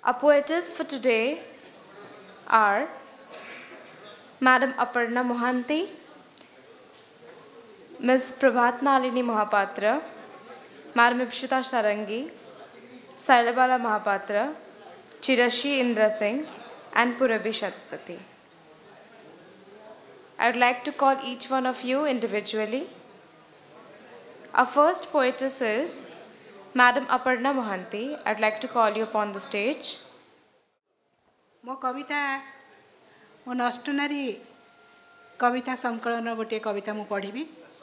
Our poetess for today are Madam Aparna Mohanty, Ms. Pravat Nalini Mohapatra, Madam Ipsita Sarangi, Sailabala Mohapatra, Chirashree Indrasingh, and Purabi Satapathy. I would like to call each one of you individually. Our first poetess is Madam Aparna Mohanty. I would like to call you upon the stage. मो कविता मो नष्टनारी कविता संकलन गोटे कविता मु पढ़ी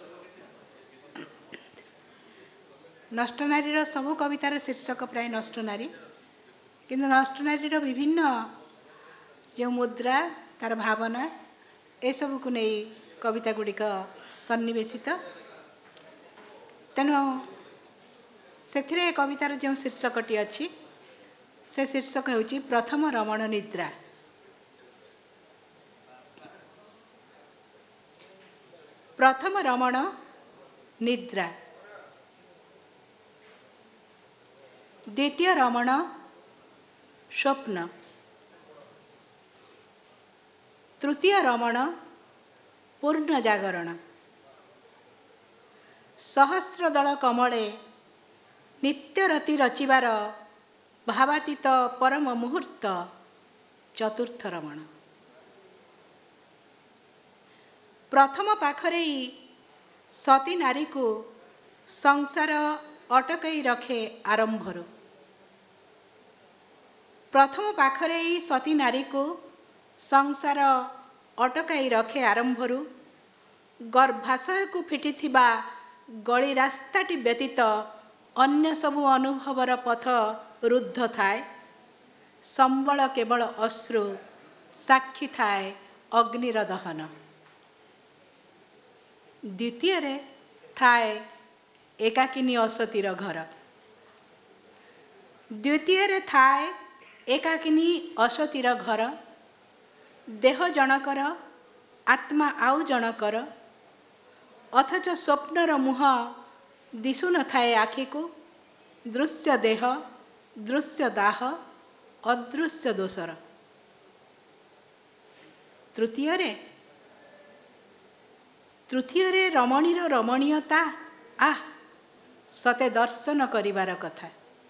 नष्टनारी सबु कवितार शीर्षक प्राय नष्टनारी किंतु नष्टनारी विभिन्न जो मुद्रा तार भावना ए सब को नहीं कविता गुड़िक सन्निवेशित तेणु से कवितार जो शीर्षकटी अच्छी से शीर्षक होची प्रथम रमण निद्रा। प्रथम रमण निद्रा, द्वितीय रमण स्वप्न, तृतीय रमण पूर्ण जागरण, सहस्रदल कमले नित्यरति रचिबार भावातीत परम मुहूर्त चतुर्थ रमण। प्रथम पाखरे सती नारी को संसार अटकई रखे आरंभर। प्रथम पाखरे सती नारी को संसार अटकई रखे आरंभर गर्भाशय को फिटी गली रास्ताटी व्यतीत अन्य सबु अनुभवर पथ रुद्ध थाए। संबल केवल अश्रु साक्षी थाए अग्निर दहन। द्वितीय रे थाए एकाकिनी असतीर घर। द्वितीय रे थाए एकाकिनी असतीर घर। देह जनकर आत्मा आउ जनकर अथच स्वप्नर मुह दिशु न थाए आखि को। दृश्य देह दृश्य दाह अदृश्य दोसर। तृतीय रे रमणीर रमणीयता सते दर्शन करिवार कथा।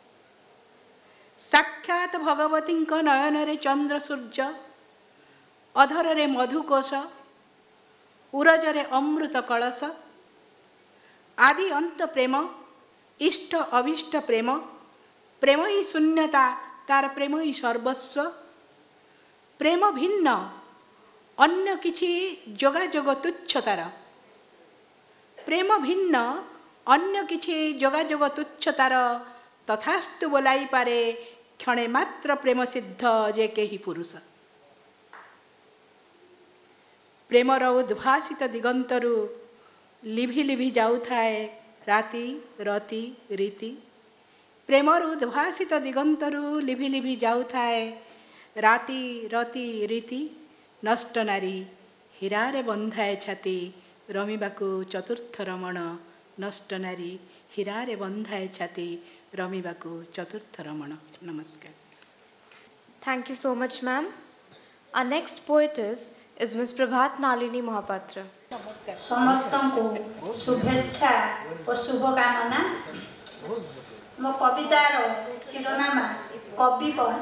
साक्षात भगवती नयन रे चंद्र सूर्य, अधर रे मधुकोश, उरज रे अमृत कलश। आदि अंत प्रेम, इष्ट अभिष्ट प्रेम, प्रेम ही शून्यता तार प्रेम ही सर्वस्व। प्रेम भिन्न अन्य किछि जोगाजोग तुच्छ तार। प्रेम भिन्न अन्य किछि जोगाजोग तुच्छ तार। तथास्तु बोलाई पारे क्षणे मात्र प्रेम सिद्ध जे केही पुरुष। प्रेमर उद्भासित दिगंतरु लिभि लिभि जाउथाए राति रति रीति। प्रेमर उद्भासित दिगंतरु लिभि लिभि जाउथाए राति रति रीति। नष्ट नारी हीरारे बंधाए छाती रमिबाकु चतुर्थ रमण। नष्ट नारी हीरारे बंधाए छाती रमिबाकु चतुर्थ रमण। नमस्कार। Thank you so much, ma'am. Our next poetess is Ms. Pravat Nalini Mohapatra. समस्तों को शुभेच्छा और शुभकामना। मो कवितार शिरोनाम कविपण।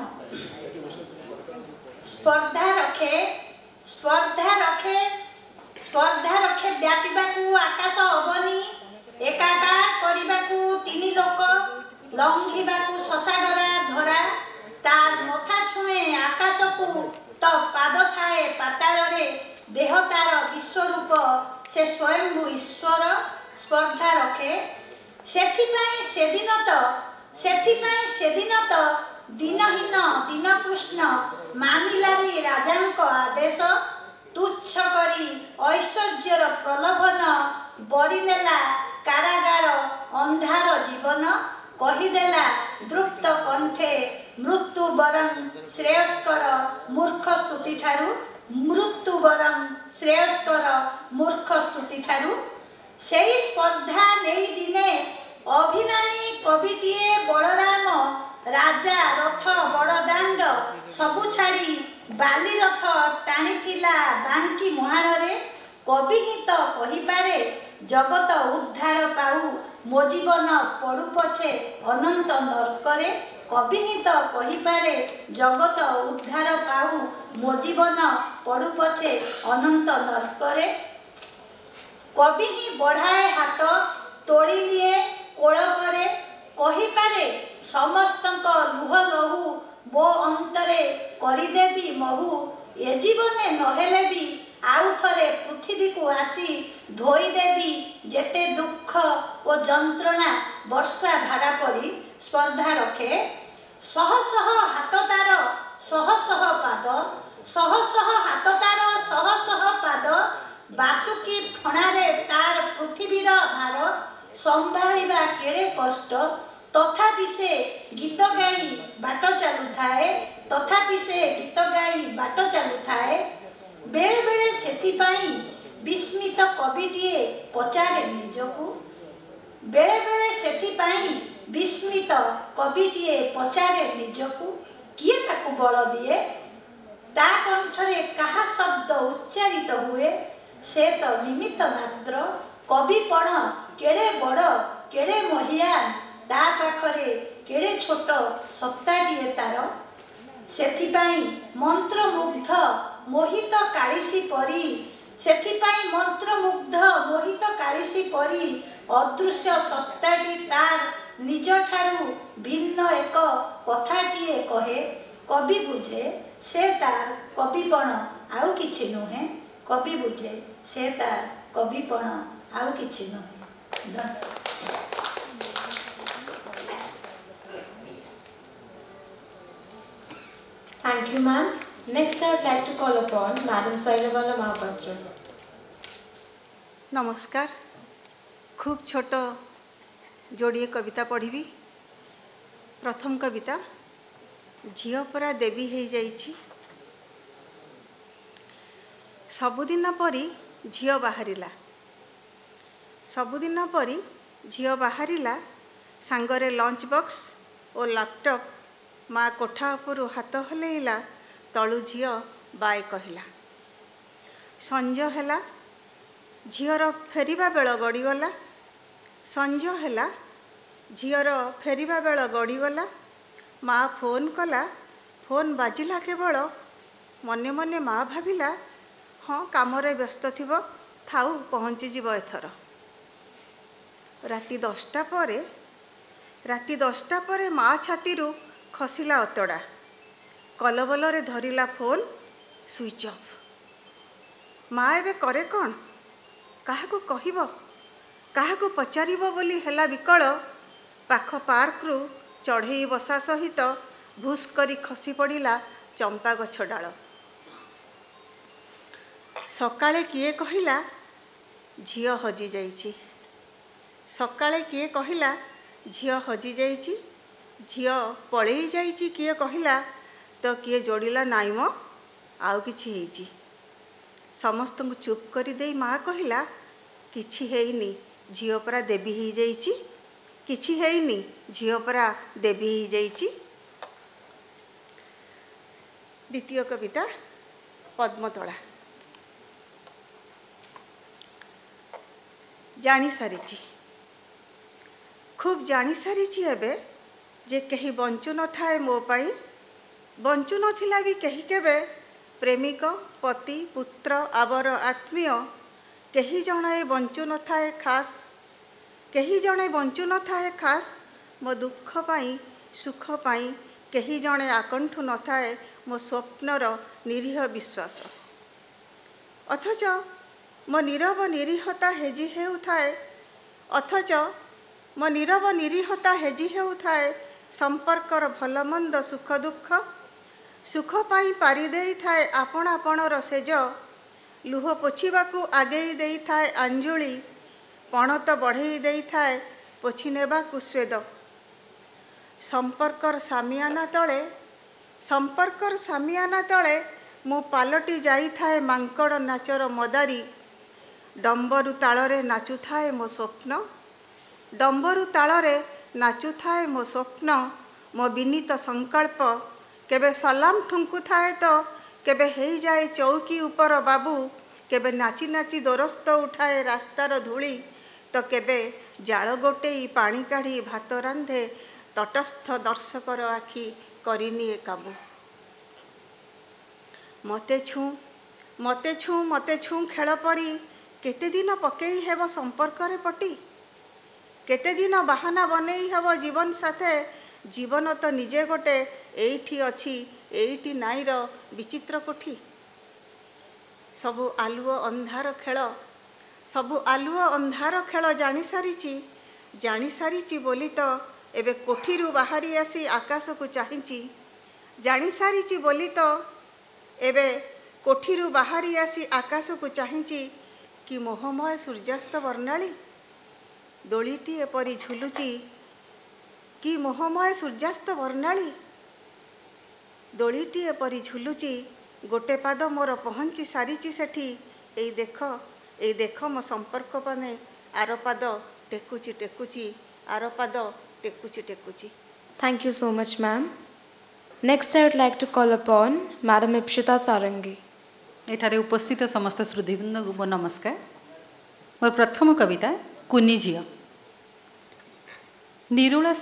स्पर्धा रखे स्पर्धा रखे स्पर्धा रखे व्यापीबाकू आकाश अवनी। एकाकार करिबाकू तीनी लोक लंघिबाकू शशागरा धरा। तार मथा छुए आकाश को तो पाद थाए पाताल रे। देह तार विश्वरूप से स्वयंभू ईश्वर। स्पर्धा रखे सेथिपाई सेदिन तो दिनहीन दीनकृष्ण मानिलानी राजांक आदेश। तुच्छ करी ऐश्वर्यर प्रलोभन बरिनेला कारागार अंधार जीवन। कहीदेला द्रुप्त कंठे मृत्यु वरम श्रेयस्कर मूर्ख स्तुति ठारू। मृत्यु वरम श्रेयस्कर मूर्ख स्तुति ठारू। सेही स्पर्धा नहीं दिने अभिमानी कविटीए बलराम राजा रथ बड़दाण्ड सबु छाड़ी बाली रथ टाणीथिला बांकी मुहाण रे कवि ही तो कहिपारे जगत उद्धार पाऊ मो जीवन पड़ू पछे अनंत नरकरे कवि ही तो कहिपारे जगत उद्धार पाऊ मो जीवन पड़ू पछे अनंत नरकरे कवि ही बढ़ाए हाथ तोड़ी लिए कोल करे कहिपारे समस्तंक लुह लहू मो अंतरे करिदेवी महू ए जीवने नहेले भी आउ थरे पृथ्वी को आसी धोईदेवी जेते दुख और जंत्रणा वर्षा धारा परी स्पर्धा रखे शह शह हाथ तार शह शह पाद शह शह हाथ तार शह शह पाद बासुकी फणारे तार पृथ्वीर भार संभाळिबा केड़े कष्ट तथापि से गीत गाई बाट चालू थाए तथापि से गीत गाई बाट चालू थाए बेले बेले सेथिपाई विस्मित कविटिए पचारे निजकू बेले बेले सेथिपाई विस्मित कविटिए पचारे निजकू किए ताकू बल दिए ता कंठरे कहा शब्द उच्चारित हुए से तो निमित्त मात्र कविपण केड़े बड़ केड़े महियान ता पाखरे केड़े छोट सत्ताटिए तार सेथिपाई मंत्रमुग्ध मोहित कालिसी परी सेथिपाई मंत्रमुग्ध मोहित कालिसी परी अदृश्य सत्ताटी तार निज ठारू भिन्न एक कथाटिए कहे कवि बुझे से तार कविपण आउ किछि नुहे कवि बुझे से तार कविपण आउ किछि नुहे धन्यवाद। Thank you, ma'am. Next, I would like to call upon Madam Sailabala Mohapatra. नमस्कार। खूब छोट जोड़िए कविता पढ़ी। प्रथम कविता झियो परा देवी हो जाइछि। सबुदिन परी झियो बाहरिला सबुदिन परी झियो बाहरिला सांगरे लंच बॉक्स और लैपटॉप माँ कोठा उपरू हाथ हलैला तलु झियो बाय कहला संज हैला झियर फेरिबा बेल गड़ीगला संज हैला झियर फेरिबा बेल गड़ीगला माँ फोन कला फोन बाजिला केवल मने मने माँ भाविला हाँ कामरे व्यस्त थिबो थाउ पहुँची जीव एथर राति 10टा परे माँ छाती खसिला अतड़ा कलबल धरिला फोन स्विच ऑफ माँ एबे करे कौन काहाकू कहिबो काहाकू पचारिबो बोली हेला विकल पाख पार्क रु चढ़ई बसा सहित भूस करी खसी पड़िला चंपा गछ डाल सकाळे किए कहिला झियो हजि जाइछि सकाळे किए कहिला झियो हजि जाइछि झियो पळेई जाइछि किए कहिला तो किए जोड़िला नाई मो आउ किछि हेइछि समस्त को चुप करी देई माँ कहिला किछि हेइनी झियो परा देवी हो जाइछि किछि हेइनी झियो परा देवी हो जाइछि। द्वितीय कविता पद्मतोला जानी सारिछि खूब जानी सारिछि एबे जे कहीं बंचु न थाए मो पाई बंचु नथिला भी कहीं केबे प्रेमिक पति पुत्र आवर आत्मीय कहीं जणे बंचु न थाए खास कहीं जणे बंचु न थाए खास मो दुख पाई सुख पाई कहीं जणे आकंठु न थाए मो स्वप्नर निरीह विश्वास अथच मो नीरव निरीहता हेजी हेउथाए अथच मो नीरव निरीहता हेजी हेउथाए संपर्कर भल मंद सुख दुख सुख पाई पारि देई थाए आपण आपणर सेज लुह पोछिबाकू आगेई देई थाए अंजुली पणत बढ़ेई देई थाए पोछि नेबाकू स्वेद संपर्कर सामियाना तले मु पालटी जाई थाए मांकड़ नाचर मदारी डंबरु तालरे नाचु थाए मो स्वप्न डंबरु तालरे नाचु थाए मो स्वप्न मो विनीत संकल्प केबे सलाम ठुंकु थाए तो केबे हेई जाए चौकी ऊपर बाबू केबे नाची नाची दोरस्त उठाए रास्तार धूली तो केबे जाल गोटेई पानी काढ़ी भात रांधे तटस्थ दर्शकर आखि करिनिए काबू मते छू खेल परी केते दिन पकेई हेब संपर्क रे पटी केते दिन बहाना बनेई हेब जीवन साथे जीवन तो निजे गोटे एइठी अछि एइठी नाईर विचित्र कोठी सबु आलुओ अंधार खेल जानी सारिची बोली तो एबे कोठीरू बाहरी आसी आकाश को चाहिची जानी सारिची बोली तो एबे कोठीरू बाहरी आसी आकाश को चाहिची कि मोहमय सूर्यास्त वर्णाली दोलीटी एपरी झुलुची कि मोहमय सूर्यास्त वर्णाली दोलीटी एपरी झुलुची गोटे पाद मोर पहुँची सारिची सेठी एई देख मो संपर्क पाने आर पाद टेकुची आर पाद टेकुची। Thank you so much, ma'am. Next, I would like to call upon Madam Ipsita Sarangi. एठारे उपस्थित समस्त श्रुतिवृंद को नमस्कार। मोर प्रथम कविता कुनी झियो। निरोला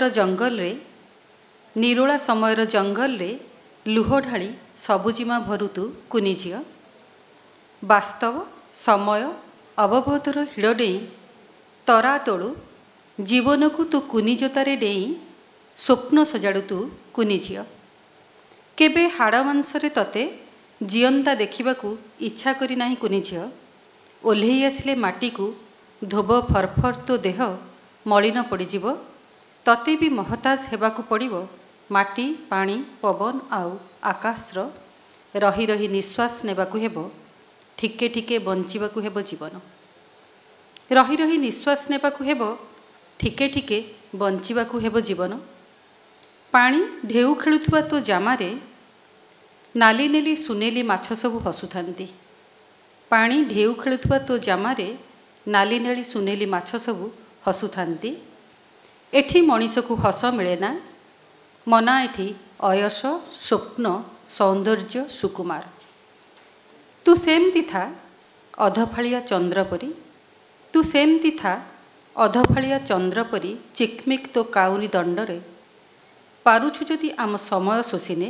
समयर जंगल रे लुह ढाली सबुजिमा भरुतु कुनी झियो। वास्तव समय अवबोधर हिड़ डेई तरा तोलु जीवन को तू कुनी जोतारे डेई स्वप्न सजाड़ू तू कुनी झियो। केबे हाड़ मांसरे तते जियंता देखिबाकू इच्छा करी नाही कुनी झियो। ओल्हेई आसिले माटी को धोब फरफर तो देह मलिन पड़ीजिवो तते भी महताज हेबाकू पड़िवो माटी पानी पवन आउ आकाशर रही रही निश्वास नेबाकू हेबो ठिके ठिके बंचिबाकू हेबो जीवन रही रही निश्वास नेबाकू हेबो ठिके ठिके बंचिबाकू हेबो जीवन पानी ढेउ खेलुथुबा तो जामारे नाली नेली सुनेली माछ सबु हसुथांती पानी ढेउ खेलुथुबा तो जामारे नाली नेली सुनेली माछ सबु हसुथांती एठी मनीष को हस मिलेना मना एठी अयस स्वप्न सौंदर्य सुकुमार तू सेमती था अधफालिया चंद्र परी तू सेमती था अधफालिया चंद्र परी चिकमिक तो काउरी दंडरे पारुछु जदि आम समय शोषिने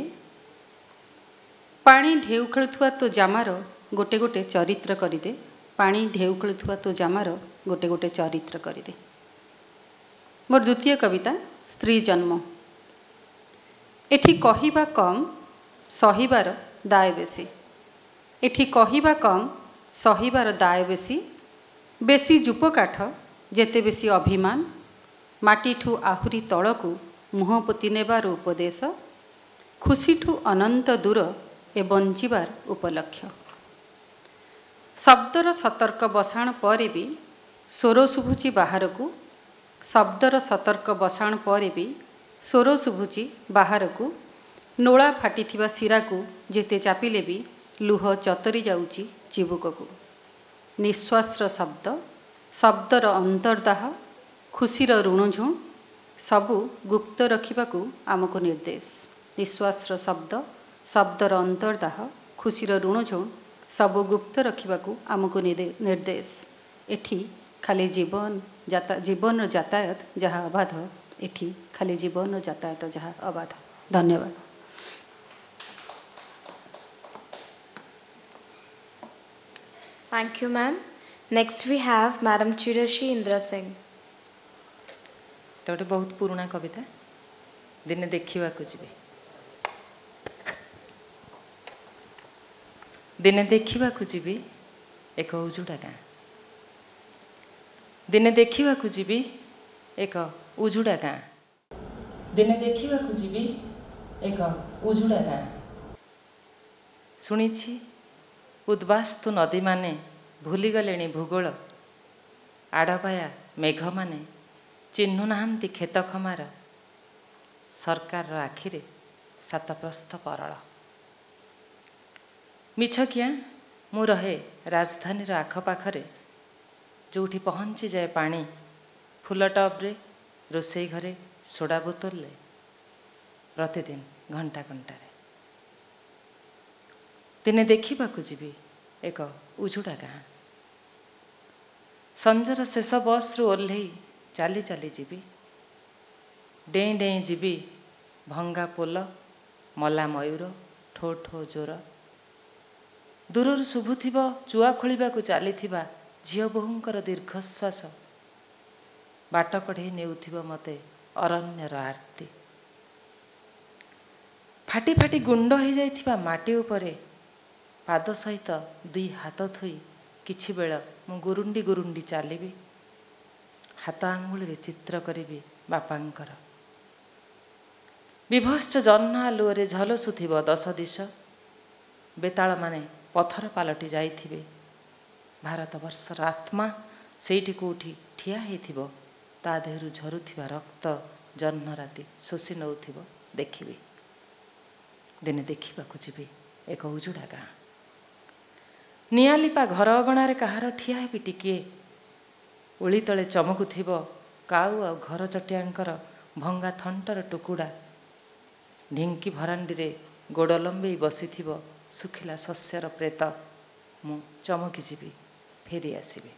पानी ढेउ खेलुथुबा तो जामार गोटे गोटे चरित्र करिदे पानी ढेउ खेलुथुबा तो जामार गोटे गोटे चरित्र करिदे। मोर द्वितीय कविता स्त्री जन्म। एठी कहिबा कम सहिबार दाय बेसी एठी कहिबा कम सहिबार दाय बेसी बेसी जूपकाठ जेते बेसी अभिमान माटीठू आहुरी तळकू मुह पोती नेबार उपदेश खुशीठू अनंत दूर ए बंचिबार उपलक्ष्य शब्दर सतर्क बसाण पर भी स्वर शुभुची बाहर को शब्दर सतर्क बसाण पर भी स्वर शुभुची बाहर को नोला फाटी शिरा को जेते चापिले भी लुह चतरी जाउची चिबुक को निश्वासर शब्द शब्दर अंतर्दाह खुशीर ऋणझुण सबु गुप्त रखिबाकू आमको निर्देश निश्वासर शब्द शब्दर अंतर्दाह खुशीर ऋणझुण सबु गुप्त रखिबाकू आमको निर्देश एठी खाली जीवन यातायात जहाँ अबाध एठी खाली जीवन यातायात जहाँ अबाध। धन्यवाद। Thank you, ma'am. Next we have Madam Chirashree Indrasingh. गोटे बहुत पुराना कविता दिने देखा जी दिने देखा जी एक उजुड़ा गाँ दिने देखा जी एक उजुड़ा गाँ दिने देखा जी एक उजुड़ा गाँ शुणी उद्वास्तु नदी माने भूलीगले भूगोल आड़पाया मेघ माने चिन्हु नाहांती खेत खमार सरकार आखिरे सातप्रस्थ परल मिछ किया मु रहे राजधानी आखपाखरे जोठी पहुँची जाए पानी फुल टब्रे रोसई घरे सोडा बोतल प्रतिदिन घंटा घंटारे। दिने देखा जीवी एक उजुड़ा गाँ। संजर शेष बस रु ओह्लै चली चली जीवी। डेई डेई जीवी भंगा पोल, मला मयूर, ठो ठो जोर। दूर शुभुथिब चुआ खोलिबाकु चलीथिबा झियो बोहूंकर दीर्घश्वास। बाट कढ़े नेउथिब मते अरण्यर आरती। फाटी फाटी गुंड हो जाइथिबा माटी उपरे पाद सहित दुई हाथ थोई किछि बेळ मु गुरुंडी गुरुंडी चलिबी। हाथ आंगुली चित्र करिबी बापांकर। विभत्स जह्न आलुअरे झलसुथिब दश दिश। बेताल माने पथर पालटि जाइथिबे। भारतवर्षर आत्मा सेठी कोठी ठिया हेथिबो। ता देहरु झरुथिबा रक्त जह्न राति शोषि नउथिबो देखिबी। दिने देखिबाकु जीवी एक उजुड़ा गाँ। निआलिपा घर अगणार कहार ठिया हेबी टिकिए। ओली तले चमकुथिब काऊ आ घर चटियांकर भंगा थंटर टुकुड़ा। ढिंकी भरांडी गोड़ लंबे बसीथिब सुखिला शस्यर प्रेत। मु चमकी जीवी फेरी आसीबी।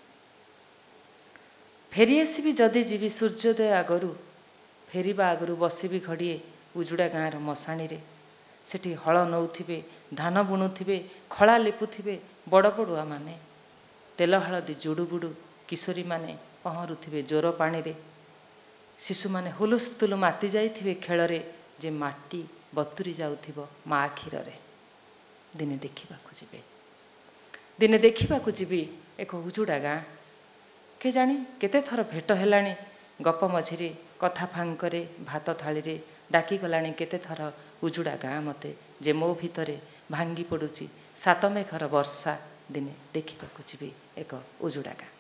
फेरी आसीबी जदि जीवी सूर्योदय आगरू। फेरिबा आगरू बसीबी घड़िए उजुड़ा गाँर मशाणी रे। सेठी हल नौथिबे, धान बुणुथिबे, खला लिपुथिबे बड़ बड़ुआ माने। तेल हलदी जुड़ुबुड़ू किशोरी माने पहरुथिबे जोर पानी रे। शिशु माने हुलुस्तुलु माति जाइथिबे खेलरे जे माटी बतुरी जाउथिबो मा आखिरे। दिने देखिबाकु जीवे। दिने देखिबाकु जीवी एक उजुड़ा गाँ। के जानी केते थर भेट हेलाणी। गप मझिरे कथा फांकरे भात थाली रे डाकी गलाणी केते थर उजुड़ा गाँ मते जे मो भितरे भांगी पड़ुची सात मेघर वर्षा। दिने देखिबाकु जीवी एक उजुड़ा गाँ।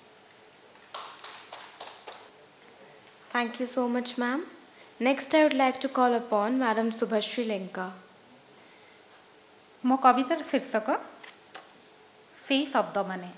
Thank you so much, ma'am. Next, I would like to call upon Madam Suvashree Lenka. मो कवितार शीर्षक से शब्द माने।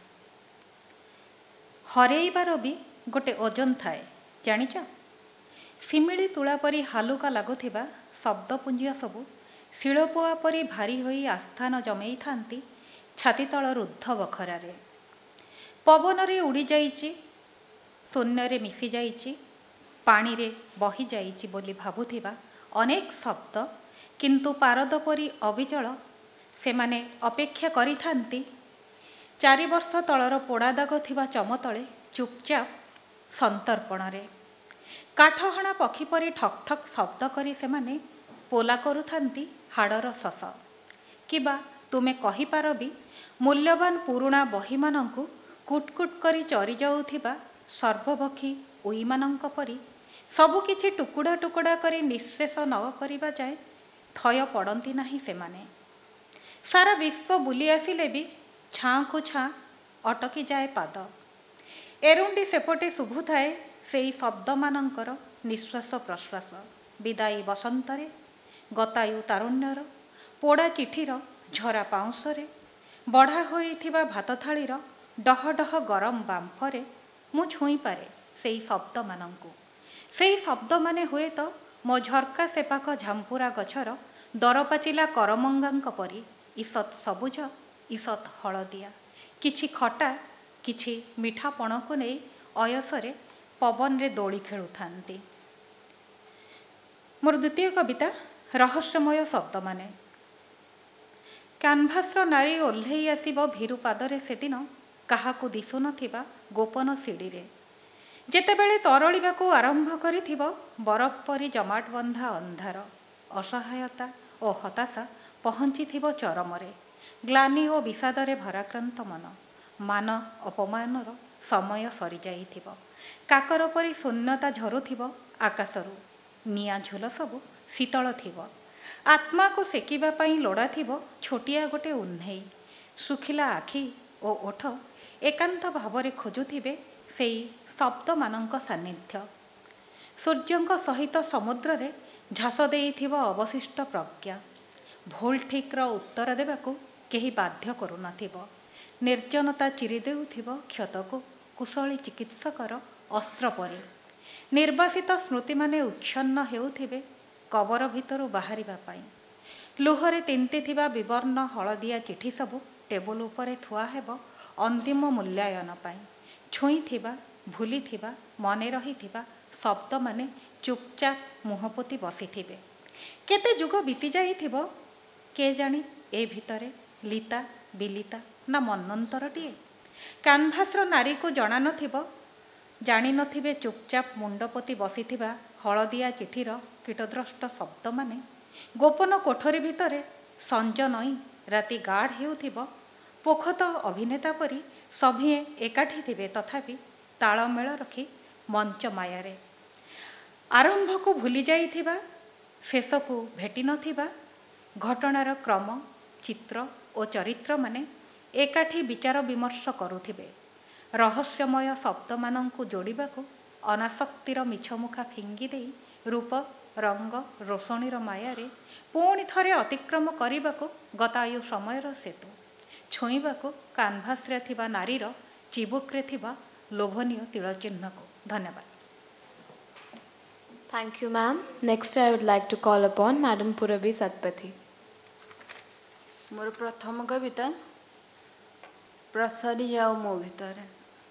हरेइबार भी गोटे ओजन थाए जानिच। सिमिली तुला परी हालुका लगुथिबा शब्दपुंज सबु शिलपुआ परी भारी होई आस्थान जमेई थांती छाती तल रुद्ध बखरारे। पवन रे उड़ी जाइची, शून्य रे मिसी जाइची, पानी रे बही जाइची बोली भाबुथिबा अनेक शब्द किंतु पारद परी अविचल से माने अपेक्षा करी थांती। 4 वर्ष तलर पोड़ा दाग थिबा चमतले चुपचाप संतर्पण रे। काठहणा पक्षी परी ठक ठक शब्द करी से माने पोला करू थांती हाड़र शस। किबा तुमे कहि पार भी मूल्यवान पुरुणा बही मानंकु कुटकुट करी चरी जाउथिबा सर्वभक्षी उई मानंक परी सबु किछि टुकुड़ा टुकुड़ा करी निःशेष न करिबा जाए थय पड़ती नाही से माने। सारा विश्व बुली आसिले भी छाँ को छाँ अटकी जाए पाद। एरुंडी सेपटे शुभु थाए सेई शब्द मानंकर निश्वास प्रश्वास। विदायी बसंतरे गतायु तारुण्यर पोड़ा चिठीर झरा पाउंसरे बढ़ा होइथिबा भात थालीर डह डह गरम बांफरे मु छुई पारे सेई शब्द मानंकु। सेई शब्द माने हुए तो मो झरका सेपाक झांपुरा गछर दरपाचिला करमंगांक परी ईसत सबुज ईसत हलदिया किछि खटा किछि मिठापण को नहीं अयसरे पवन रे दोली खेलु थांती। मोर द्वितीय कविता रहस्यमय शब्द माने। कैनभासर नारी ओह्लई आसिब भीरु पादरे सेदिन काहाकू दिशु नथिबा गोपन सीढ़ी रे। जेतेबेले तरळिबाकू आरंभ करिथिबो बरफ परी जमाट बंधा अंधार असहायता और हताशा पहुँचीथिबो चरमरे। ग्लानि और विषादरे भराक्रांत मन मान अपमानर समय सरी जाइथिबो। काकर परी शून्यता झरुथिबो आकाशरू। निया झोल सबु शीतल थिबो। आत्मा को सेकिबा पई लोड़ा थिबो छोटिया गोटे उन्हेई। सुखिला आखि और ओठ एकांत भावरे खोजुथिबे सेई शब्द मानंक सान्निध्य। सूर्यंक सहित समुद्र रे झास देइथिबो अवशिष्ट प्रज्ञा। भूल ठीकर उत्तर देबाकू केही बाध्य करू नथिबो। निर्जनता चिरी देउथिबो क्षतको कुशली चिकित्सकर अस्त्र परी। निर्वासित स्मृति माने उच्छन्न हेउथिबे କବର ଭିତରୁ ବାହାରିବା ପାଇଁ। ଲୁହରେ ତିନ୍ତିଥିବା ବିବର୍ଣ୍ଣ ହଳଦିଆ ଚିଠି ସବୁ ଟେବୁଲ ଉପରେ ଥୁଆ ହେବ ଅନ୍ତିମ ମୂଲ୍ୟାୟନ ପାଇଁ। ଛୁଇଁଥିବା, ଭୁଲିଥିବା, ମନେ ରହିଥିବା ଶବ୍ଦମାନେ ଚୁପଚାପ ମୁହଁ ପୋତି ବସିଥିବେ। କେତେ ଯୁଗ ବିତି ଯାଇଥିବ କେଜାଣି ଏ ଭିତରେ, ଲିତା ବିଲିତା ନା ମନ୍ୱନ୍ତରଟିଏ। କାନଭାସର ନାରୀକୁ ଜାଣିନଥିବେ ଚୁପଚାପ ମୁଣ୍ଡ ପୋତି ବସିଥିବା ହଳଦିଆ ଚିଠିର କୀଟଦ୍ରଷ୍ଟ ଶବ୍ଦମାନେ। ଗୋପନ କୋଠରୀ ଭିତରେ ସଞ୍ଜ ନଈ ରାତି ଗାଢ଼ ହେଉଥିବ। ପୋଖତ ଅଭିନେତା ପରି ସଭିଏଁ ଏକାଠି ଥିବେ, ତଥାପି ତାଳମେଳ ରଖି ମଞ୍ଚ ମାୟାରେ। ଆରମ୍ଭକୁ ଭୁଲି ଯାଇଥିବା, ଶେଷକୁ ଭେଟି ନଥିବା ଘଟଣାର କ୍ରମ, ଚିତ୍ର ଓ ଚରିତ୍ରମାନେ ଏକାଠି ବିଚାର ବିମର୍ଶ କରୁଥିବେ। ରହସ୍ୟମୟ ଶବ୍ଦମାନଙ୍କୁ ଯୋଡ଼ିବାକୁ ଅନାସକ୍ତିର ମିଛମୁଖା ଫିଙ୍ଗି ଦେଇ ରୂପ, ରଙ୍ଗ, ରୋଷଣୀର ମାୟାରେ ପୁଣି ଥରେ ଅତିକ୍ରମ କରିବାକୁ ଗତାୟୁ ସମୟର ସେତୁ, ଛୁଇଁବାକୁ କାନଭାସରେ ଥିବା ନାରୀର ଚିବୁକରେ ଥିବା ଲୋଭନୀୟ ତିଳଚିହ୍ନକୁ। ଧନ୍ୟବାଦ। Thank you, ma'am. Next, I would like to call upon Madam Purabi Satapathy. मोर प्रथम कविता प्रसरी जाओ मो भितरे।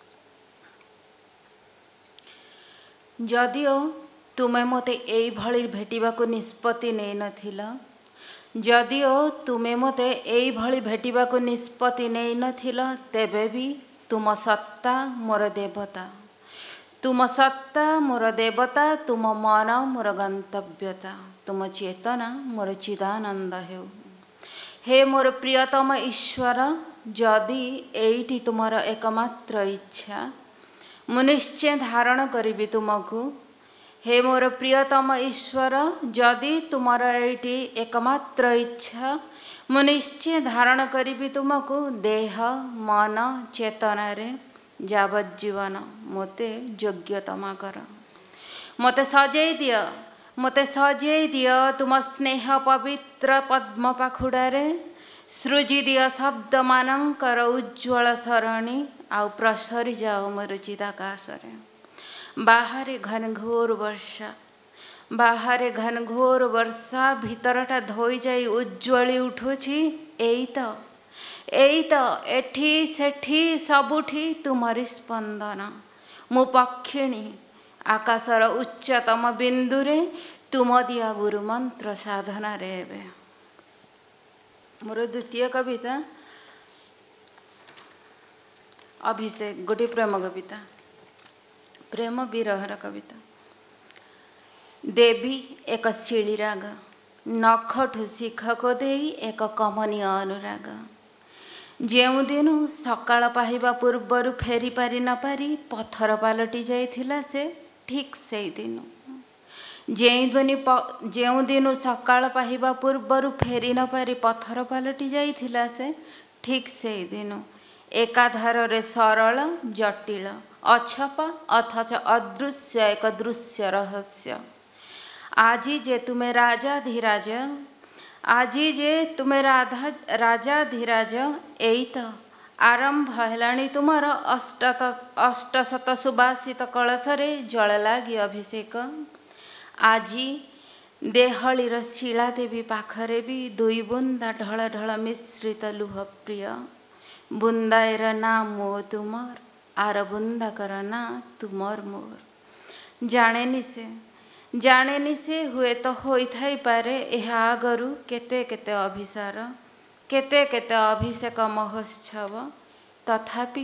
जदिओ तुमे मते एई भली भेटिबाको निष्पत्ति नै नथिल, जदिओ तुमे मते एई भली भेटिबाको निष्पत्ति नै नथिल, तेबे भी तुम सत्ता मोर देवता, तुम सत्ता मोर देवता, तुम मन मोर गंतव्यता, तुम चेतना मोर चिदानंद हेउ। हे मोर प्रियतम ईश्वर, जदि एइटी तुमर एकमात्र इच्छा, मु निश्चय धारण करिबि तुमको। हे मोर प्रियतम ईश्वर, जदि तुमर एइटी एकमात्र इच्छा, मु निश्चय धारण करिबि तुमको। देह मन चेतना रे जावज्जीवन मोते योग्यतमा कर। मते सजेई दिय, मते सजेई दिय तुम स्नेह पवित्र पद्म पाखुड़ारे। सृजी दिय शब्द मानकर उज्ज्वल सरणी, आउ प्रसरी जाओ मोर चिदाकाशरे। बाहरे घनघोर वर्षा, बाहरे घनघोर वर्षा, भीतरटा धोई जाई उज्ज्वली उठुछि। एई त एठी सेठी सबुठी तुमरी स्पंदन। मु पक्षिणी आकाशर उच्चतम बिंदुरे, तुम दिया गुरु मंत्र साधना रे। मोर द्वितीय कविता अभिषेक, गोटे प्रेम कविता, प्रेम विरहर कविता। देवी एक शिली राग, नखठु शिखको देई एक कमनीय अनुराग। जेउ दिनु सकाळ पाहिबा पूर्वरु फेरी पारि न पारि पत्थर पालटी जाइथिला से, ठीक सेई दिनु। जेउ दिनु सकाळ पाहिबा पूर्वरु फेरी न पारि पत्थर पालटी जाइथिला से, ठीक सेई दिनु। एकाधार रे सरल जटिल, अछप अथच अदृश्य एक दृश्य रहस्य। आजी जे तुमे राजाधिराज, आजी जे तुमे राजाधिराज, एई त आरंभ हेलाणी तुमर अष्टशत सुबासित कलशरे जल लागी अभिषेक। आजी देहलीर शिला देवी पाखरे भी दुई बुंदा ढल ढल मिश्रित लुह प्रिय। बुंदाएर ना मो तुमर, आर बुंदाकर ना तुमर मोर। जानेनी से हुए तो होई थाई पारे एहा आगरु केते केते अभिसार, केते केते अभिषेक महोत्सव। तथापि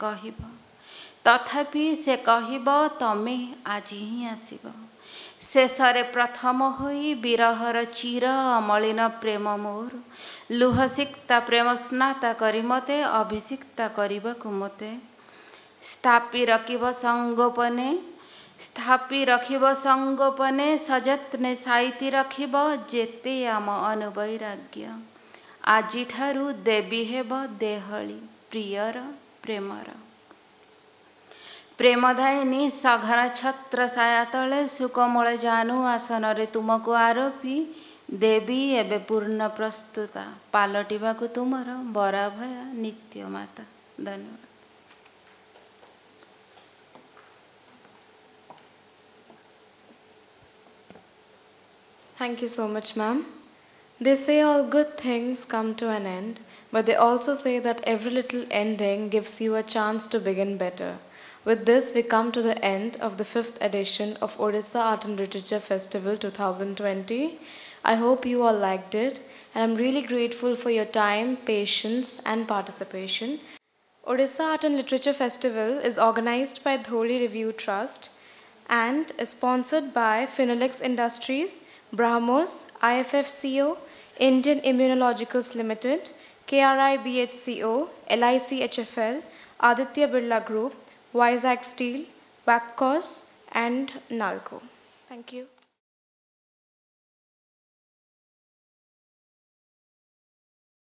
से कहिब तमे आजी ही आसिब। शेषरे प्रथम होई विरहर चिर अमलिन प्रेम मोर। लुहसिक्ता प्रेम स्नाता करी मते अभिषिक्ता करिबाकु मते। स्थापी रखिब संगोपने सजत्ने साइती रखिब जेते आम अनुवैराग्य। आजी ठारू देवी हेब देहली प्रियर प्रेमर। प्रेमदायिनी सघन छत्र साया तले सुकोमल जानू आसन रे तुमको आरोपी। देवी एबे पूर्ण प्रस्तुता पालटिबाकु तुमर बराभय नित्य माता। धन्यवाद। Thank you so much, ma'am. They say all good things come to an end, but they also say that every little ending gives you a chance to begin better. With this, we come to the end of the 5th edition of Odisha Art and Literature Festival 2020. I hope you all liked it, and I'm really grateful for your time, patience, and participation. Odisha Art and Literature Festival is organized by Dholi Review Trust and is sponsored by Phenolix Industries, Brahmos, IFFCO, Indian Immunologicals Limited, KRI BHCO, LIC HFL, Aditya Birla Group, Vizag Steel, Wapcos, and Nalco. Thank you.